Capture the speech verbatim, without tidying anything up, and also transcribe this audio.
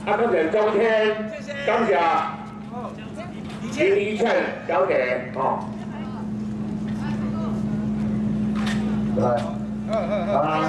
啊，多谢中天，感谢林依倩小姐哦。来，啊，